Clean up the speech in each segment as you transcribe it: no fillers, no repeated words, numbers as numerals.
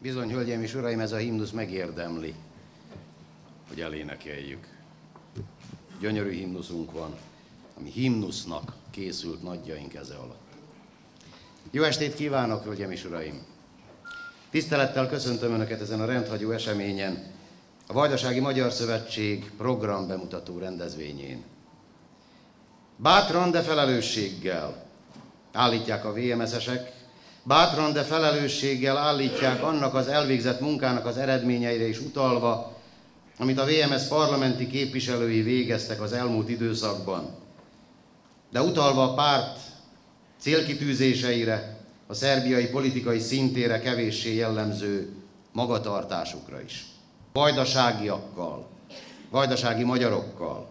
Bizony, hölgyeim és uraim, ez a himnusz megérdemli, hogy elénekeljük. Gyönyörű himnuszunk van, ami himnusznak készült nagyjaink keze alatt. Jó estét kívánok, hölgyeim és uraim! Tisztelettel köszöntöm Önöket ezen a rendhagyó eseményen, a Vajdasági Magyar Szövetség programbemutató rendezvényén. Bátran, de felelősséggel állítják a VMS-esek, bátran, de felelősséggel állítják annak az elvégzett munkának az eredményeire is utalva, amit a VMS parlamenti képviselői végeztek az elmúlt időszakban, de utalva a párt célkitűzéseire, a szerbiai politikai szintére kevéssé jellemző magatartásukra is. Vajdaságiakkal, vajdasági magyarokkal.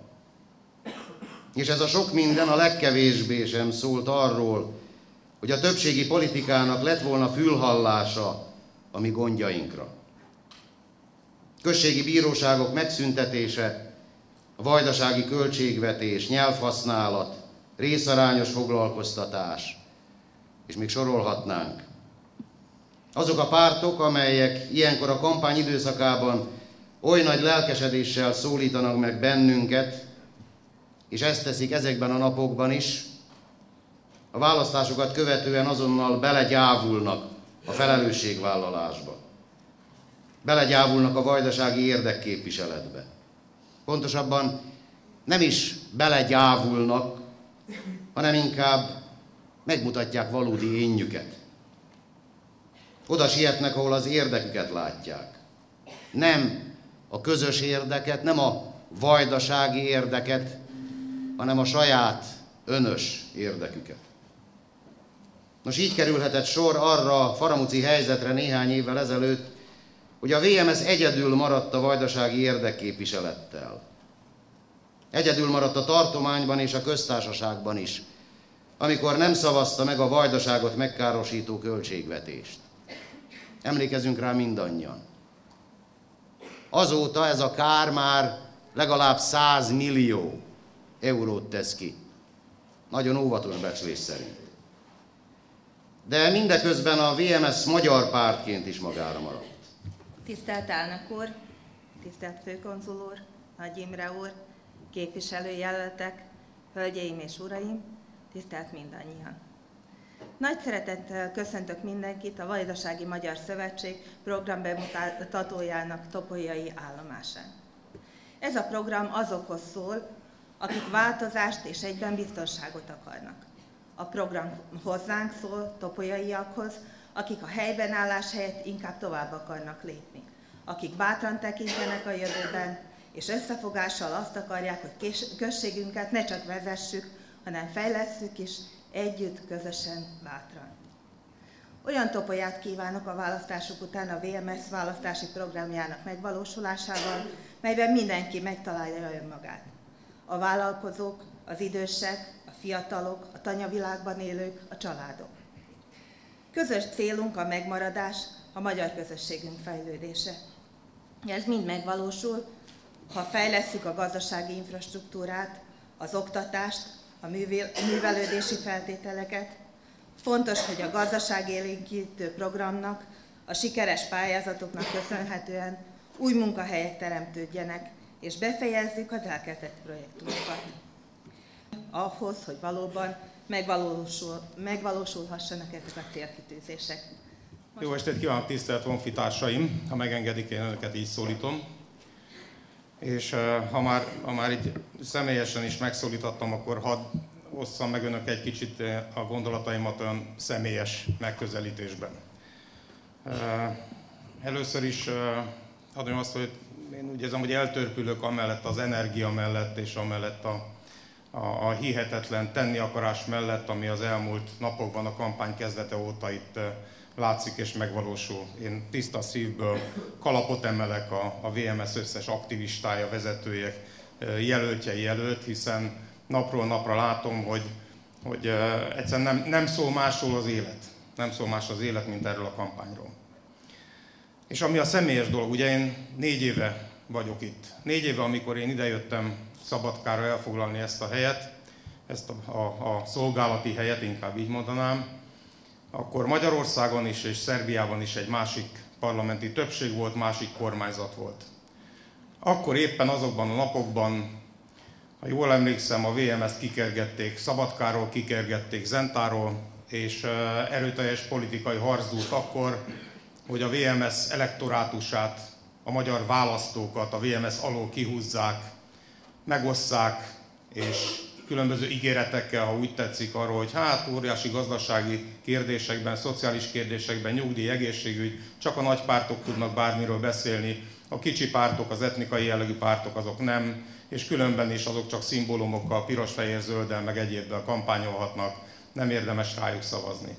És ez a sok minden a legkevésbé sem szólt arról, hogy a többségi politikának lett volna fülhallása a mi gondjainkra. Községi bíróságok megszüntetése, a vajdasági költségvetés, nyelvhasználat, részarányos foglalkoztatás, és még sorolhatnánk. Azok a pártok, amelyek ilyenkor a kampány időszakában oly nagy lelkesedéssel szólítanak meg bennünket, és ezt teszik ezekben a napokban is, a választásokat követően azonnal belegyávulnak a felelősségvállalásba. Belegyávulnak a vajdasági érdekképviseletbe. Pontosabban nem is belegyávulnak, hanem inkább megmutatják valódi énjüket. Oda sietnek, ahol az érdeküket látják. Nem a közös érdeket, nem a vajdasági érdeket, hanem a saját önös érdeküket. Nos, így kerülhetett sor arra a faramúci helyzetre néhány évvel ezelőtt, hogy a VMS egyedül maradt a vajdasági érdekképviselettel. Egyedül maradt a tartományban és a köztársaságban is, amikor nem szavazta meg a vajdaságot megkárosító költségvetést. Emlékezünk rá mindannyian. Azóta ez a kár már legalább 100 millió eurót tesz ki. Nagyon óvatos becslés szerint. De mindeközben a VMS magyar pártként is magára maradt. Tisztelt elnök úr, tisztelt főkonzul úr, Nagy Imre úr, képviselőjelöltek, hölgyeim és uraim, tisztelt mindannyian! Nagy szeretettel köszöntök mindenkit a Vajdasági Magyar Szövetség programbemutatójának topolyai állomásán. Ez a program azokhoz szól, akik változást és egyben biztonságot akarnak. A program hozzánk szól, topolyaiakhoz, akik a helyben állás helyett inkább tovább akarnak lépni. Akik bátran tekintenek a jövőben, és összefogással azt akarják, hogy községünket ne csak vezessük, hanem fejlesszük is, együtt, közösen, bátran. Olyan topolyát kívánok a választások után a VMS választási programjának megvalósulásával, melyben mindenki megtalálja önmagát. A vállalkozók, az idősek, a fiatalok, a tanyavilágban élők, a családok. Közös célunk a megmaradás, a magyar közösségünk fejlődése. Ez mind megvalósul, ha fejlesszük a gazdasági infrastruktúrát, az oktatást, a művelődési feltételeket. Fontos, hogy a gazdaságélénkítő programnak, a sikeres pályázatoknak köszönhetően új munkahelyek teremtődjenek, és befejezzük az elkezdett projektunkat. Ahhoz, hogy valóban megvalósulhassanak ezek a célkitűzések. Jó estét kívánok, tisztelt honfitársaim! Ha megengedik, én önöket így szólítom. És ha már így személyesen is megszólítottam, akkor hadd osszam meg önök egy kicsit a gondolataimat olyan személyes megközelítésben. Először is hadd mondjam azt, hogy én úgy érzem, hogy eltörpülök amellett az energia mellett és amellett a hihetetlen tenni akarás mellett, ami az elmúlt napokban a kampány kezdete óta itt látszik és megvalósul. Én tiszta szívből kalapot emelek a VMS összes aktivistája, vezetője, jelöltjei előtt, hiszen napról napra látom, hogy egyszerűen nem szól másról az élet. Nem szól más az élet, mint erről a kampányról. És ami a személyes dolog, ugye én 4 éve vagyok itt. 4 éve, amikor én idejöttem Szabadkára elfoglalni ezt a helyet, ezt a szolgálati helyet, inkább így mondanám, akkor Magyarországon is és Szerbiában is egy másik parlamenti többség volt, másik kormányzat volt. Akkor éppen azokban a napokban, ha jól emlékszem, a VMS-t kikergették Szabadkáról, kikergették Zentáról, és erőteljes politikai harc dúlt akkor, hogy a VMS elektorátusát, a magyar választókat a VMS alól kihúzzák, megosszák, és különböző ígéretekkel, ha úgy tetszik, arról, hogy hát óriási gazdasági kérdésekben, szociális kérdésekben, nyugdíj, egészségügy, csak a nagy pártok tudnak bármiről beszélni, a kicsi pártok, az etnikai jellegű pártok azok nem, és különben is azok csak szimbólumokkal, piros, fehér, zölddel, meg egyébbel kampányolhatnak, nem érdemes rájuk szavazni.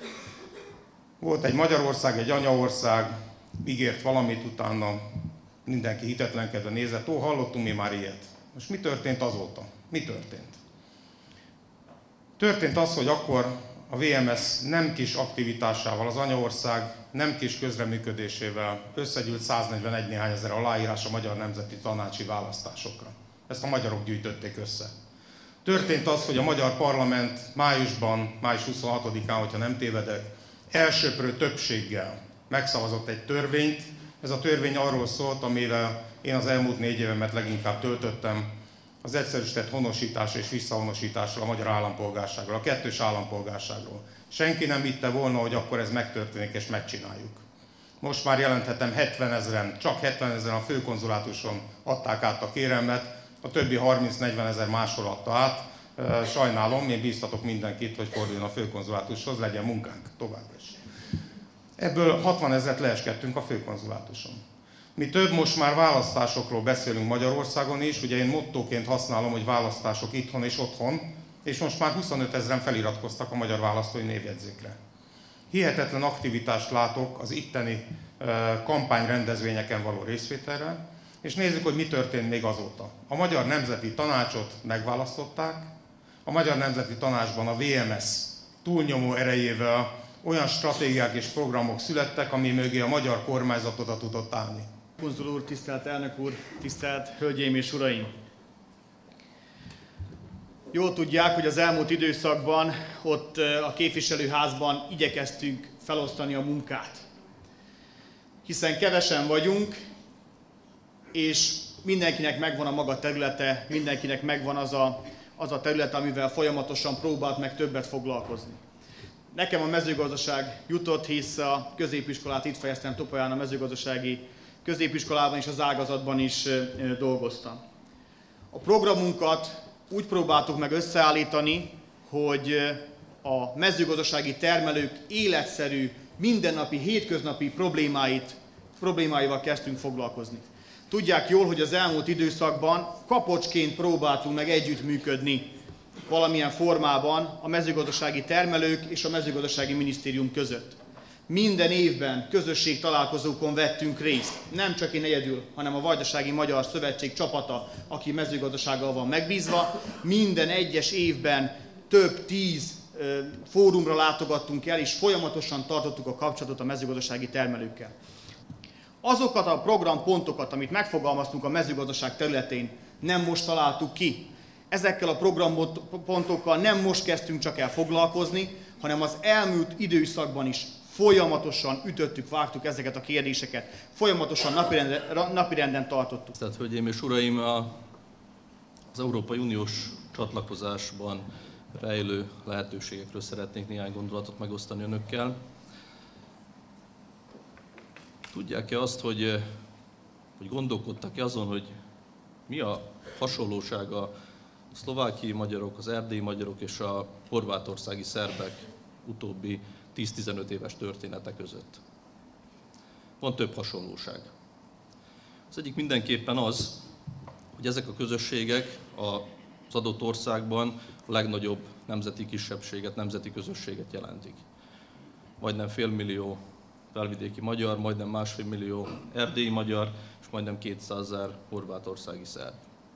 Volt egy Magyarország, egy anyaország, ígért valamit, utána mindenki hitetlenkedve nézett, hallottunk mi már ilyet. Most mi történt azóta? Mi történt? Történt az, hogy akkor a VMS nem kis aktivitásával, az anyaország nem kis közreműködésével összegyűlt 141 néhány ezer aláírás a Magyar Nemzeti Tanácsi választásokra. Ezt a magyarok gyűjtötték össze. Történt az, hogy a Magyar Parlament májusban, május 26-án, hogyha nem tévedek, elsöprő többséggel megszavazott egy törvényt. Ez a törvény arról szólt, amivel én az elmúlt 4 évemet leginkább töltöttem, az egyszerűsített honosítás és visszahonosításról a magyar állampolgárságról, a kettős állampolgárságról. Senki nem hitte volna, hogy akkor ez megtörténik és megcsináljuk. Most már jelenthetem, 70 000, csak 70 000 a főkonzulátuson adták át a kérelmet, a többi 30-40 ezer máshol adta át. Sajnálom, én bíztatok mindenkit, hogy forduljon a főkonzulátushoz, legyen munkánk továbbra is. Ebből 60 000-et leeskedtünk a főkonzulátuson. Mi több, most már választásokról beszélünk Magyarországon is, ugye én mottóként használom, hogy választások itthon és otthon, és most már 25 000-en feliratkoztak a magyar választói névjegyzékre. Hihetetlen aktivitást látok az itteni kampányrendezvényeken való részvételre, és nézzük, hogy mi történt még azóta. A Magyar Nemzeti Tanácsot megválasztották, a Magyar Nemzeti Tanácsban a VMS túlnyomó erejével olyan stratégiák és programok születtek, ami mögé a magyar kormányzat oda tudott állni. Konzul úr, tisztelt elnök úr, tisztelt hölgyeim és uraim! Jól tudják, hogy az elmúlt időszakban ott a képviselőházban igyekeztünk felosztani a munkát. Hiszen kevesen vagyunk, és mindenkinek megvan a maga területe, mindenkinek megvan az a terület, amivel folyamatosan próbált meg többet foglalkozni. Nekem a mezőgazdaság jutott, hisz a középiskolát itt fejeztem Topolyán, a mezőgazdasági középiskolában és az ágazatban is dolgoztam. A programunkat úgy próbáltuk meg összeállítani, hogy a mezőgazdasági termelők életszerű, mindennapi, hétköznapi problémáival kezdtünk foglalkozni. Tudják jól, hogy az elmúlt időszakban kapocsként próbáltunk meg együttműködni valamilyen formában a mezőgazdasági termelők és a mezőgazdasági minisztérium között. Minden évben közösségtalálkozókon vettünk részt, nem csak én egyedül, hanem a Vajdasági Magyar Szövetség csapata, aki mezőgazdasággal van megbízva. Minden egyes évben több 10 fórumra látogattunk el, és folyamatosan tartottuk a kapcsolatot a mezőgazdasági termelőkkel. Azokat a programpontokat, amit megfogalmaztunk a mezőgazdaság területén, nem most találtuk ki. Ezekkel a programpontokkal nem most kezdtünk csak el foglalkozni, hanem az elmúlt időszakban is folyamatosan ütöttük, vágtuk ezeket a kérdéseket, folyamatosan napirenden tartottuk. Tehát, hölgyeim és uraim, az Európai Uniós csatlakozásban rejlő lehetőségekről szeretnék néhány gondolatot megosztani önökkel. Tudják-e azt, hogy gondolkodtak-e azon, hogy mi a hasonlósága a szlovákiai magyarok, az erdélyi magyarok és a horvátországi szerbek utóbbi 10-15 éves története között? Van több hasonlóság. Az egyik mindenképpen az, hogy ezek a közösségek az adott országban a legnagyobb nemzeti kisebbséget, nemzeti közösséget jelentik. Majdnem 500 000 felvidéki magyar, majdnem 1,5 millió erdélyi magyar, és majdnem 200 000 horvátországi szerb.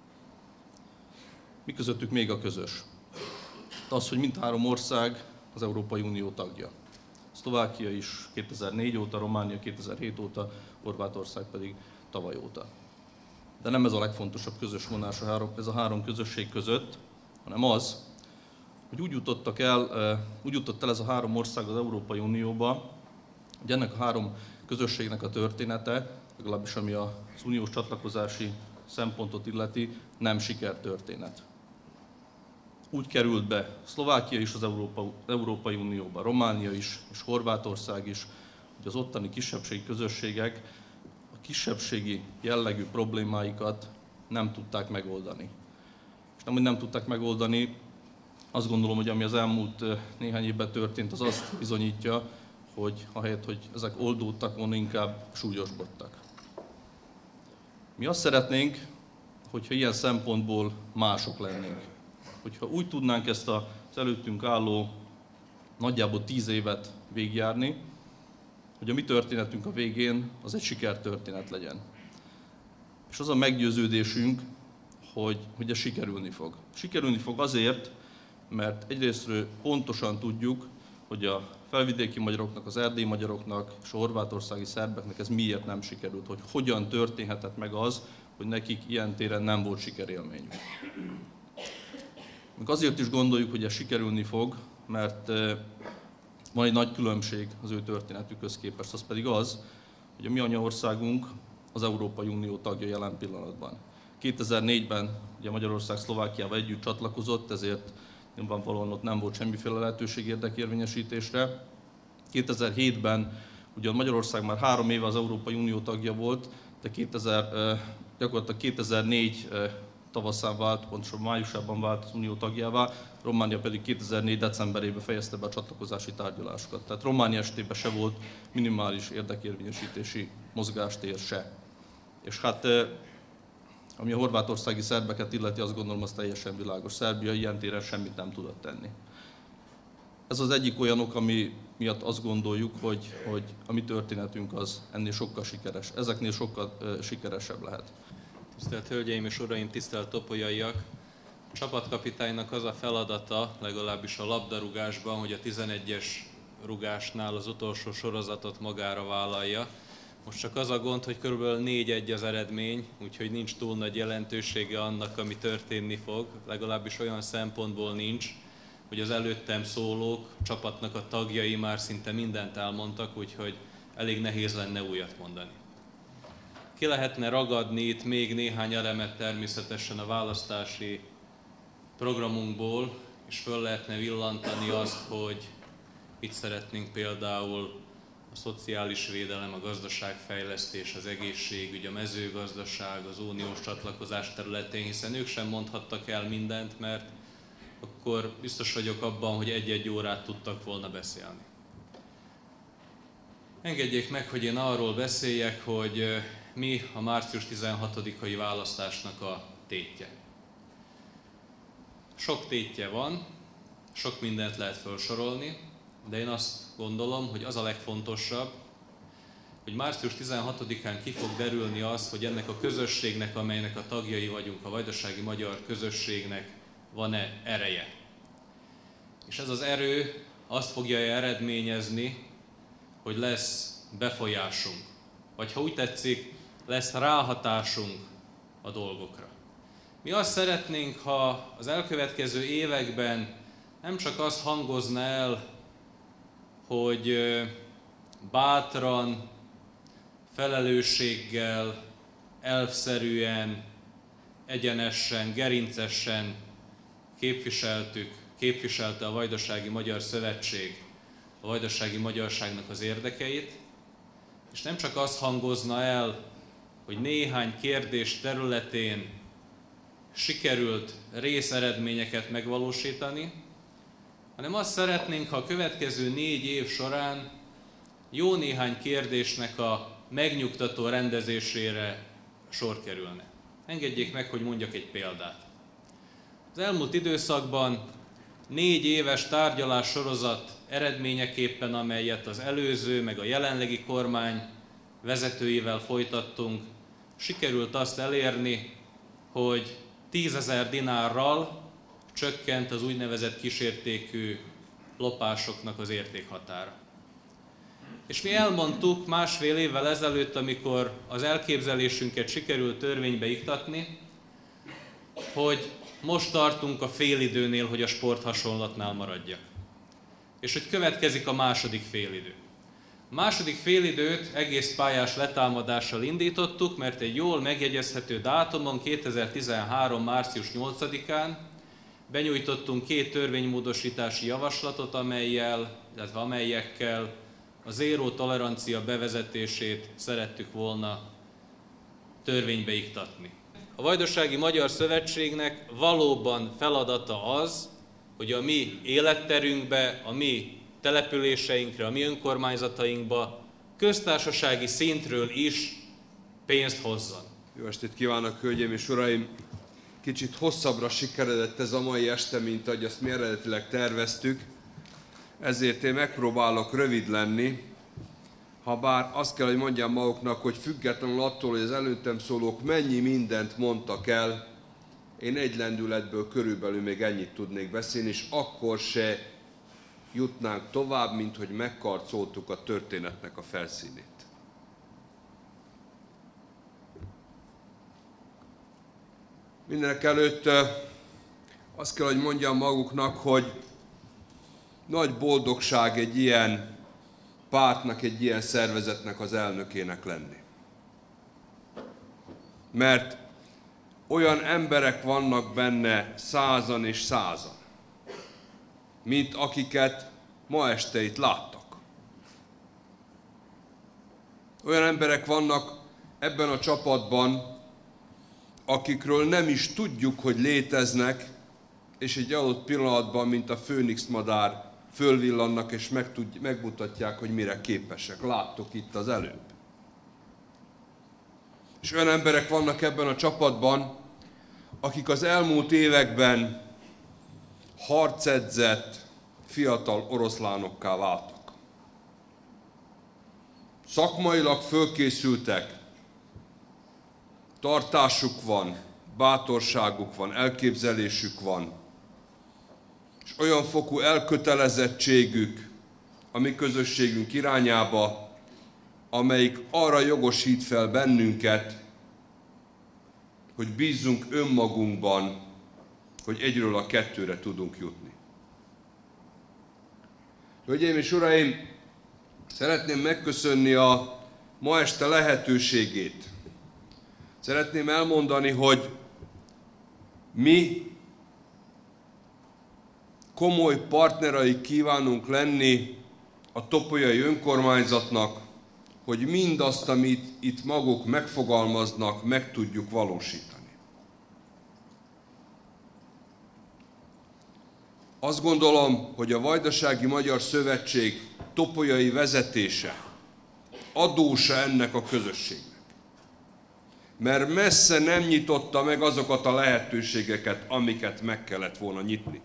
Mi közöttük még a közös? Az, hogy mindhárom ország az Európai Unió tagja. Szlovákia is 2004 óta, Románia 2007 óta, Horvátország pedig tavaly óta. De nem ez a legfontosabb közös vonás ez a három közösség között, hanem az, hogy úgy jutott el ez a három ország az Európai Unióba, hogy ennek a három közösségnek a története, legalábbis ami az uniós csatlakozási szempontot illeti, nem sikertörténet. Úgy került be Szlovákia is az Európai Unióba, Románia is, és Horvátország is, hogy az ottani kisebbségi közösségek a kisebbségi jellegű problémáikat nem tudták megoldani. És nem, hogy nem tudták megoldani, azt gondolom, hogy ami az elmúlt néhány évben történt, az azt bizonyítja, hogy ahelyett, hogy ezek oldódtak volna, inkább súlyosbodtak. Mi azt szeretnénk, hogyha ilyen szempontból mások lennénk. Hogyha úgy tudnánk ezt az előttünk álló nagyjából 10 évet végigjárni, hogy a mi történetünk a végén az egy sikertörténet legyen. És az a meggyőződésünk, hogy ez sikerülni fog. Sikerülni fog azért, mert egyrésztről pontosan tudjuk, hogy a felvidéki magyaroknak, az erdélyi magyaroknak és a horvátországi szerbeknek ez miért nem sikerült, hogy hogyan történhetett meg az, hogy nekik ilyen téren nem volt sikerélményük. Még azért is gondoljuk, hogy ez sikerülni fog, mert van egy nagy különbség az ő történetükhöz képest, az pedig az, hogy a mi anyaországunk az Európai Unió tagja jelen pillanatban. 2004-ben ugye Magyarország Szlovákiával együtt csatlakozott, ezért nyilvánvalóan ott nem volt semmiféle lehetőség érdekérvényesítésre. 2007-ben ugyan Magyarország már 3 éve az Európai Unió tagja volt, de gyakorlatilag 2004 tavaszán vált, pontosabban májusában vált az unió tagjává, Románia pedig 2004 decemberében fejezte be a csatlakozási tárgyalásokat. Tehát Románia esetében se volt minimális érdekérvényesítési mozgástér se. És hát ami a horvátországi szerbeket illeti, azt gondolom, az teljesen világos. Szerbia ilyen téren semmit nem tudott tenni. Ez az egyik olyan ok, ami miatt azt gondoljuk, hogy a mi történetünk az ennél sokkal sikeres. Ezeknél sokkal sikeresebb lehet. Tisztelt Hölgyeim és Uraim, tisztelt topolyaiak! A csapatkapitánynak az a feladata, legalábbis a labdarúgásban, hogy a 11-es rugásnál az utolsó sorozatot magára vállalja. Most csak az a gond, hogy kb. 4-1 az eredmény, úgyhogy nincs túl nagy jelentősége annak, ami történni fog. Legalábbis olyan szempontból nincs, hogy az előttem szólók, csapatnak a tagjai már szinte mindent elmondtak, úgyhogy elég nehéz lenne újat mondani. Ki lehetne ragadni itt még néhány elemet természetesen a választási programunkból, és föl lehetne villantani azt, hogy mit szeretnénk például a szociális védelem, a gazdaságfejlesztés, az egészségügy, a mezőgazdaság, az uniós csatlakozás területén, hiszen ők sem mondhattak el mindent, mert akkor biztos vagyok abban, hogy egy-egy órát tudtak volna beszélni. Engedjék meg, hogy én arról beszéljek, hogy mi a március 16-ai választásnak a tétje. Sok tétje van, sok mindent lehet felsorolni, de én azt gondolom, hogy az a legfontosabb, hogy március 16-án ki fog derülni az, hogy ennek a közösségnek, amelynek a tagjai vagyunk, a vajdasági magyar közösségnek van-e ereje. És ez az erő azt fogja eredményezni, hogy lesz befolyásunk, vagy ha úgy tetszik, lesz ráhatásunk a dolgokra. Mi azt szeretnénk, ha az elkövetkező években nem csak az hangozna el, hogy bátran, felelősséggel, elvszerűen, egyenesen, gerincesen képviselte a Vajdasági Magyar Szövetség a vajdasági magyarságnak az érdekeit, és nem csak az hangozna el, hogy néhány kérdés területén sikerült részeredményeket megvalósítani, hanem azt szeretnénk, ha a következő 4 év során jó néhány kérdésnek a megnyugtató rendezésére sor kerülne. Engedjék meg, hogy mondjak egy példát. Az elmúlt időszakban 4 éves tárgyalássorozat eredményeképpen, amelyet az előző, meg a jelenlegi kormány vezetőivel folytattunk, sikerült azt elérni, hogy 10 000 dinárral csökkent az úgynevezett kísértékű lopásoknak az értékhatára. És mi elmondtuk 1,5 évvel ezelőtt, amikor az elképzelésünket sikerült törvénybe iktatni, hogy most tartunk a félidőnél, hogy a sporthasonlatnál maradjak. És hogy következik a második félidő. A második félidőt egész pályás letámadással indítottuk, mert egy jól megjegyezhető dátumon, 2013. március 8-án benyújtottunk 2 törvénymódosítási javaslatot, amelyekkel a zéró tolerancia bevezetését szerettük volna törvénybe iktatni. A Vajdasági Magyar Szövetségnek valóban feladata az, hogy a mi életterünkbe, a mi településeinkre, a mi önkormányzatainkba köztársasági szintről is pénzt hozzon. Jó estét kívánok, hölgyeim és uraim! Kicsit hosszabbra sikeredett ez a mai este, mint ahogy azt mi eredetileg terveztük, ezért én megpróbálok rövid lenni, habár azt kell, hogy mondjam maguknak, hogy függetlenül attól, hogy az előttem szólók mennyi mindent mondtak el, én egy lendületből körülbelül még ennyit tudnék beszélni, és akkor se jutnánk tovább, mint hogy megkarcoltuk a történetnek a felszínét. Mindenekelőtt azt kell, hogy mondjam maguknak, hogy nagy boldogság egy ilyen pártnak, egy ilyen szervezetnek az elnökének lenni. Mert olyan emberek vannak benne százan és százan, mint akiket ma este itt láttak. Olyan emberek vannak ebben a csapatban, akikről nem is tudjuk, hogy léteznek, és egy adott pillanatban, mint a főnix madár, fölvillannak és megmutatják, hogy mire képesek. Láttok itt az előbb. És olyan emberek vannak ebben a csapatban, akik az elmúlt években harcedzett fiatal oroszlánokká váltak. Szakmailag fölkészültek, tartásuk van, bátorságuk van, elképzelésük van, és olyan fokú elkötelezettségük a mi közösségünk irányába, amelyik arra jogosít fel bennünket, hogy bízzunk önmagunkban, hogy egyről a kettőre tudunk jutni. Hölgyeim és uraim, szeretném megköszönni a ma este lehetőségét. Szeretném elmondani, hogy mi komoly partnerei kívánunk lenni a topolyai önkormányzatnak, hogy mindazt, amit itt maguk megfogalmaznak, meg tudjuk valósítani. Azt gondolom, hogy a Vajdasági Magyar Szövetség topolyai vezetése adósa ennek a közösségnek. Mert messze nem nyitotta meg azokat a lehetőségeket, amiket meg kellett volna nyitni.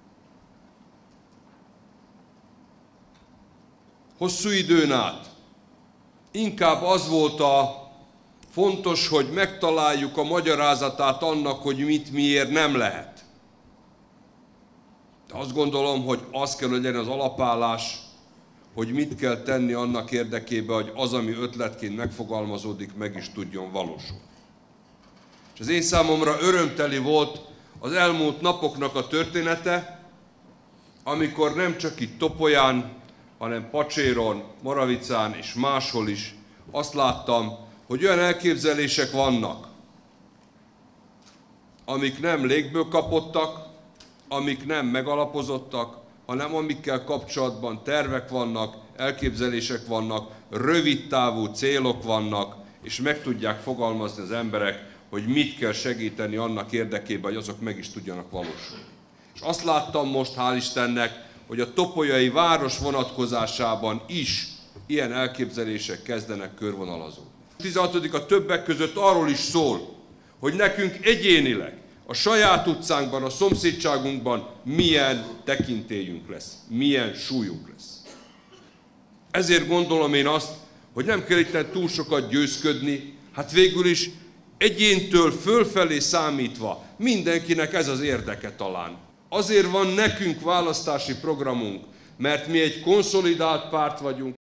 Hosszú időn át inkább az volt a fontos, hogy megtaláljuk a magyarázatát annak, hogy mit miért nem lehet. De azt gondolom, hogy az kell, hogy legyen az alapállás, hogy mit kell tenni annak érdekében, hogy az, ami ötletként megfogalmazódik, meg is tudjon valósulni. És az én számomra örömteli volt az elmúlt napoknak a története, amikor nem csak itt Topolyán, hanem Pacséron, Moravicán és máshol is azt láttam, hogy olyan elképzelések vannak, amik nem légből kapottak, amik nem megalapozottak, hanem amikkel kapcsolatban tervek vannak, elképzelések vannak, rövidtávú célok vannak, és meg tudják fogalmazni az emberek, hogy mit kell segíteni annak érdekében, hogy azok meg is tudjanak valósulni. És azt láttam most, hál' Istennek, hogy a topolyai város vonatkozásában is ilyen elképzelések kezdenek körvonalazódni. A 16. a többek között arról is szól, hogy nekünk egyénileg, a saját utcánkban, a szomszédságunkban milyen tekintélyünk lesz, milyen súlyunk lesz. Ezért gondolom én azt, hogy nem kell itt túl sokat győzködni, hát végül is egyéntől fölfelé számítva mindenkinek ez az érdeke talán. Azért van nekünk választási programunk, mert mi egy konszolidált párt vagyunk,